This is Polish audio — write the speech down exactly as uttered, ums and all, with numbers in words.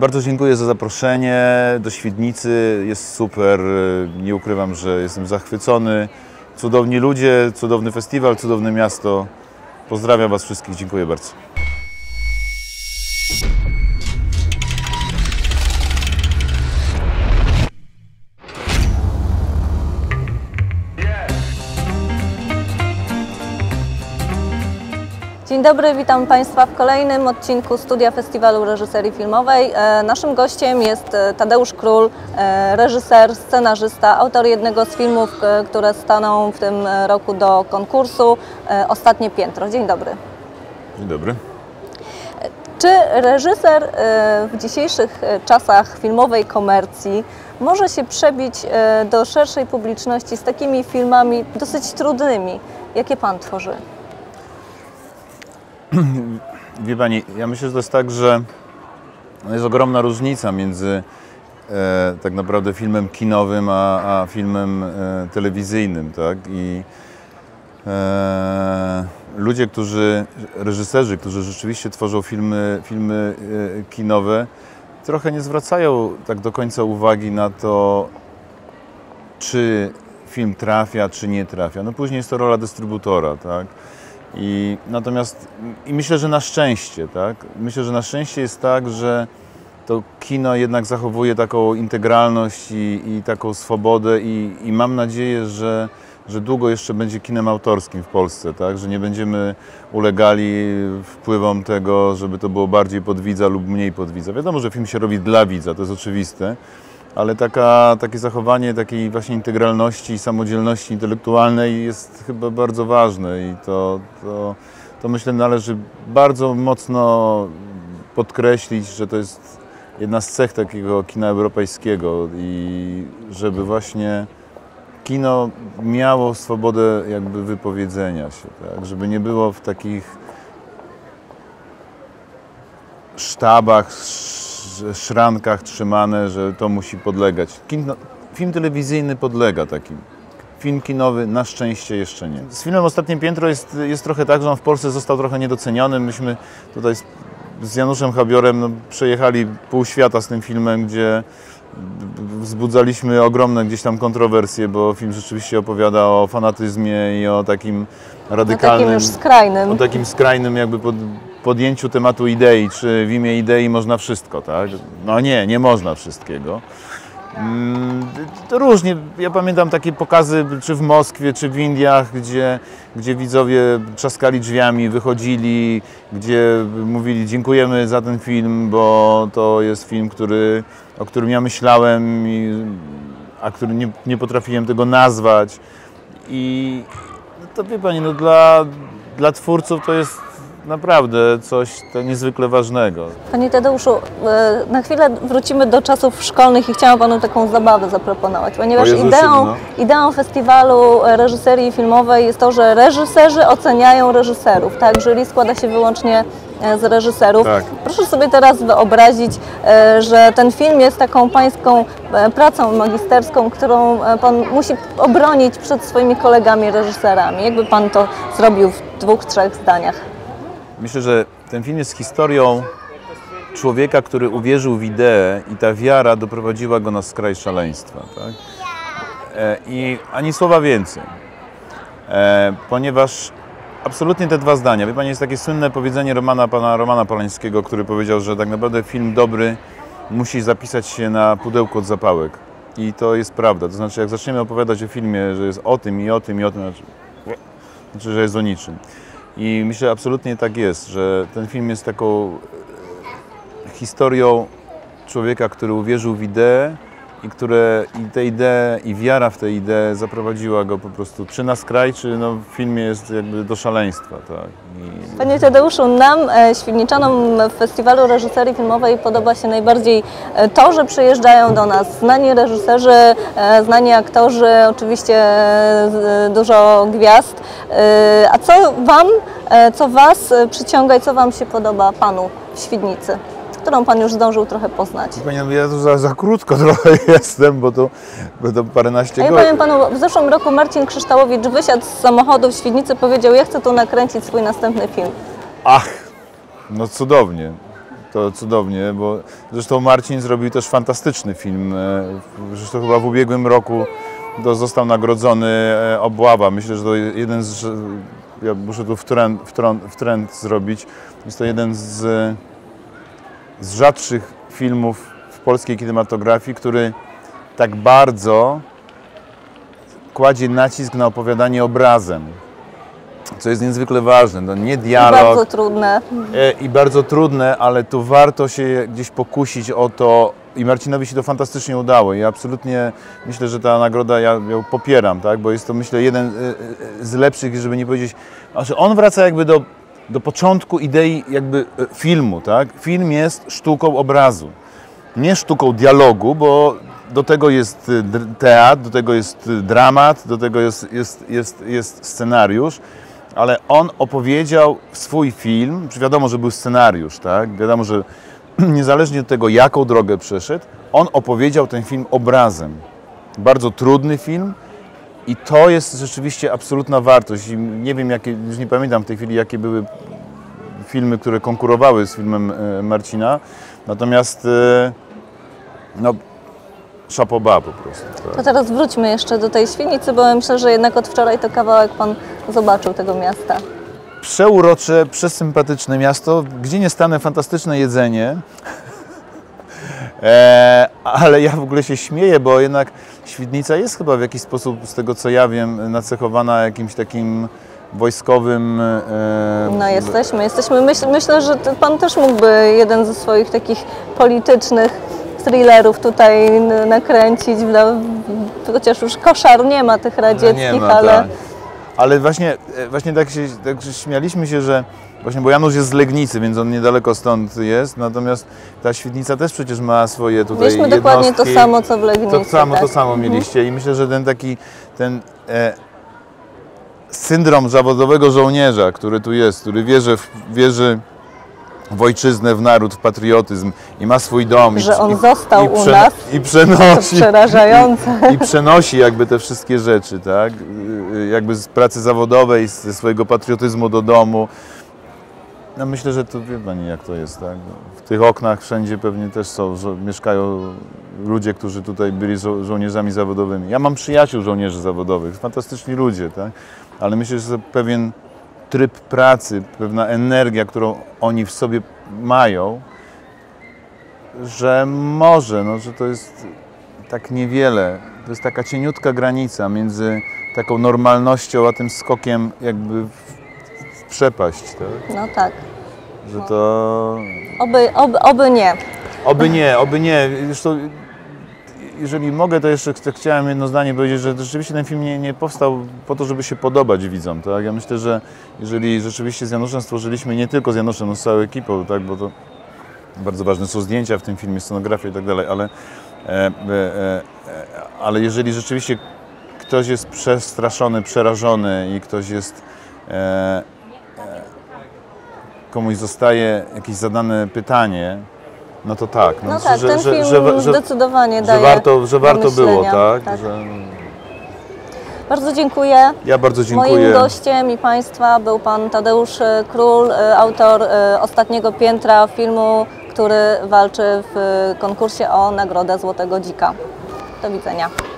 Bardzo dziękuję za zaproszenie do Świdnicy. Jest super. Nie ukrywam, że jestem zachwycony. Cudowni ludzie, cudowny festiwal, cudowne miasto. Pozdrawiam Was wszystkich. Dziękuję bardzo. Dzień dobry, witam Państwa w kolejnym odcinku Studia Festiwalu Reżyserii Filmowej. Naszym gościem jest Tadeusz Król, reżyser, scenarzysta, autor jednego z filmów, które staną w tym roku do konkursu, Ostatnie piętro. Dzień dobry. Dzień dobry. Czy reżyser w dzisiejszych czasach filmowej komercji może się przebić do szerszej publiczności z takimi filmami dosyć trudnymi, jakie Pan tworzy? Wie Pani, ja myślę, że to jest tak, że jest ogromna różnica między e, tak naprawdę filmem kinowym, a, a filmem e, telewizyjnym, tak? I e, ludzie, którzy, reżyserzy, którzy rzeczywiście tworzą filmy, filmy e, kinowe, trochę nie zwracają tak do końca uwagi na to, czy film trafia, czy nie trafia. No później jest to rola dystrybutora, tak? I natomiast i myślę, że na szczęście, tak? Myślę, że na szczęście jest tak, że to kino jednak zachowuje taką integralność i, i taką swobodę i, i mam nadzieję, że, że długo jeszcze będzie kinem autorskim w Polsce, tak? Że nie będziemy ulegali wpływom tego, żeby to było bardziej pod widza lub mniej pod widza. Wiadomo, że film się robi dla widza, to jest oczywiste, ale taka, takie zachowanie takiej właśnie integralności i samodzielności intelektualnej jest chyba bardzo ważne i to, to, to myślę należy bardzo mocno podkreślić, że to jest jedna z cech takiego kina europejskiego i żeby właśnie kino miało swobodę jakby wypowiedzenia się, tak? Żeby nie było w takich sztabach, szrankach trzymane, że to musi podlegać. Kino, film telewizyjny podlega takim. Film kinowy na szczęście jeszcze nie. Z filmem Ostatnie piętro jest, jest trochę tak, że on w Polsce został trochę niedoceniony. Myśmy tutaj z, z Januszem Habiorem no, przejechali pół świata z tym filmem, gdzie wzbudzaliśmy ogromne gdzieś tam kontrowersje, bo film rzeczywiście opowiada o fanatyzmie i o takim radykalnym... O takim już skrajnym. O takim skrajnym jakby pod, podjęciu tematu idei, czy w imię idei można wszystko, tak? No nie, nie można wszystkiego. To różnie, ja pamiętam takie pokazy, czy w Moskwie, czy w Indiach, gdzie, gdzie widzowie trzaskali drzwiami, wychodzili, gdzie mówili dziękujemy za ten film, bo to jest film, który, o którym ja myślałem, i, a który nie, nie potrafiłem tego nazwać. I to wie Pani, no dla, dla twórców to jest naprawdę coś to niezwykle ważnego. Panie Tadeuszu, na chwilę wrócimy do czasów szkolnych i chciałam Panu taką zabawę zaproponować, ponieważ Jezusie, ideą, no. ideą festiwalu reżyserii filmowej jest to, że reżyserzy oceniają reżyserów, tak? Jury składa się wyłącznie z reżyserów. Tak. Proszę sobie teraz wyobrazić, że ten film jest taką pańską pracą magisterską, którą Pan musi obronić przed swoimi kolegami reżyserami. Jakby Pan to zrobił w dwóch, trzech zdaniach? Myślę, że ten film jest historią człowieka, który uwierzył w ideę i ta wiara doprowadziła go na skraj szaleństwa. Tak? E, I ani słowa więcej. E, ponieważ absolutnie te dwa zdania. Wie Pani, jest takie słynne powiedzenie Romana, pana Romana Polańskiego, który powiedział, że tak naprawdę film dobry musi zapisać się na pudełku od zapałek. I to jest prawda. To znaczy, jak zaczniemy opowiadać o filmie, że jest o tym i o tym i o tym, znaczy, znaczy że jest o niczym. I myślę, że absolutnie tak jest, że ten film jest taką historią człowieka, który uwierzył w ideę i które i tę ideę i wiara w tę ideę zaprowadziła go po prostu czy na skraj, czy no w filmie jest jakby do szaleństwa. Tak? I... Panie Tadeuszu, nam, Świdniczanom w Festiwalu Reżyserii Filmowej podoba się najbardziej to, że przyjeżdżają do nas znani reżyserzy, znani aktorzy, oczywiście dużo gwiazd. A co Wam, co Was przyciąga i co Wam się podoba Panu w Świdnicy, którą Pan już zdążył trochę poznać? Panie, ja tu za, za krótko trochę jestem, bo to, bo to paręnaście godzin. Ja powiem Panu, w zeszłym roku Marcin Kryształowicz wysiadł z samochodu w Świdnicy, powiedział, ja chcę tu nakręcić swój następny film. Ach, no cudownie. to cudownie, bo zresztą Marcin zrobił też fantastyczny film. Zresztą chyba w ubiegłym roku to został nagrodzony Obława. Myślę, że to jeden z... Ja muszę tu w trend, w trend, w trend zrobić. Jest to jeden z, z rzadszych filmów w polskiej kinematografii, który tak bardzo kładzie nacisk na opowiadanie obrazem, co jest niezwykle ważne. No nie dialog. I bardzo trudne. I bardzo trudne, ale tu warto się gdzieś pokusić o to i Marcinowi się to fantastycznie udało i absolutnie myślę, że ta nagroda, ja ją popieram, tak? Bo jest to, myślę, jeden z lepszych, żeby nie powiedzieć, znaczy on wraca jakby do, do początku idei jakby filmu, tak? Film jest sztuką obrazu, nie sztuką dialogu, bo do tego jest teatr, do tego jest dramat, do tego jest, jest, jest, jest scenariusz, ale on opowiedział swój film, czy wiadomo, że był scenariusz, tak? Wiadomo, że niezależnie od tego, jaką drogę przeszedł, on opowiedział ten film obrazem. Bardzo trudny film i to jest rzeczywiście absolutna wartość. I nie wiem, jakie, już nie pamiętam w tej chwili, jakie były filmy, które konkurowały z filmem Marcina, natomiast no, chapeau bas po prostu. Tak. To teraz wróćmy jeszcze do tej Świnicy, bo myślę, że jednak od wczoraj to kawałek Pan zobaczył tego miasta. Przeurocze, przesympatyczne miasto, gdzie nie stanę, fantastyczne jedzenie, e, ale ja w ogóle się śmieję, bo jednak Świdnica jest chyba w jakiś sposób, z tego co ja wiem, nacechowana jakimś takim wojskowym... E, no jesteśmy, jesteśmy. Myśl, myślę, że Pan też mógłby jeden ze swoich takich politycznych thrillerów tutaj nakręcić, chociaż już Koszar nie ma tych radzieckich, no nie ma, ale... Tak. Ale właśnie, właśnie tak, się, tak śmialiśmy się, że właśnie, bo Janusz jest z Legnicy, więc on niedaleko stąd jest, natomiast ta Świdnica też przecież ma swoje tutaj Mieliśmy jednostki. dokładnie to samo, co w Legnicy. To samo, tak. to samo mieliście i myślę, że ten taki, ten e, syndrom zawodowego żołnierza, który tu jest, który wierzy w, wierzy w ojczyznę, w naród, w patriotyzm i ma swój dom. Że i, on i, został i u prze, nas, i przenosi, to przerażające. I, I przenosi jakby te wszystkie rzeczy, tak? Jakby z pracy zawodowej, ze swojego patriotyzmu do domu. No myślę, że to wie Pani, jak to jest, tak? W tych oknach wszędzie pewnie też są, że mieszkają ludzie, którzy tutaj byli żo żołnierzami zawodowymi. Ja mam przyjaciół żołnierzy zawodowych, fantastyczni ludzie, tak? Ale myślę, że pewien tryb pracy, pewna energia, którą oni w sobie mają, że może, no, że to jest tak niewiele, to jest taka cieniutka granica między taką normalnością, a tym skokiem jakby w, w przepaść, tak? No tak. Że to... Oby, oby, oby nie. Oby nie, oby nie. Zresztą, jeżeli mogę, to jeszcze ch chciałem jedno zdanie powiedzieć, że rzeczywiście ten film nie, nie powstał po to, żeby się podobać widzom, tak? Ja myślę, że jeżeli rzeczywiście z Januszem stworzyliśmy, nie tylko z Januszem, no z całą ekipą, tak? Bo to bardzo ważne są zdjęcia w tym filmie, scenografia i tak dalej, ale, e, e, e, ale jeżeli rzeczywiście ktoś jest przestraszony, przerażony i ktoś jest, e, e, komuś zostaje jakieś zadane pytanie, no to tak. No, no znaczy, tak, że, ten że, film że, że, zdecydowanie że daje warto, że warto do było, myślenia. tak? tak. Że... Bardzo dziękuję. Ja bardzo dziękuję. Moim gościem i Państwa był Pan Tadeusz Król, autor Ostatniego Piętra, filmu, który walczy w konkursie o Nagrodę Złotego Dzika. Do widzenia.